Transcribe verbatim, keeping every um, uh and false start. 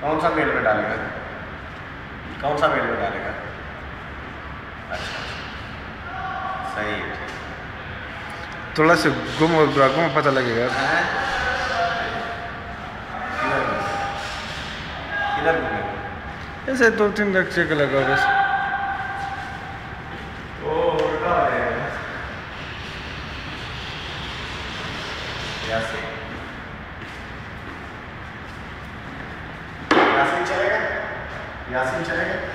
कौन सा मेल में डालेगा? कौन सा मेल में डालेगा? अच्छा सही है, ठीक। थोड़ा सा गुम हो गुम पता लगेगा। किधर घूमेगा? ऐसे दो तीन रक्षे का लगा बस। ओ उल्टा हो जाएगा। यासीन यासीन चलेगा? यासीन चलेगा?